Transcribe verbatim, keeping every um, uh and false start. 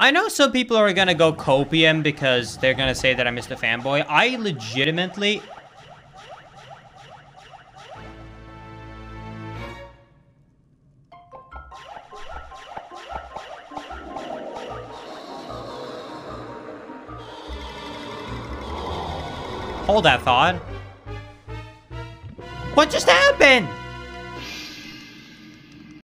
I know some people are gonna go copium because they're gonna say that I'm Mister Fanboy. I legitimately... Hold that thought. What just happened?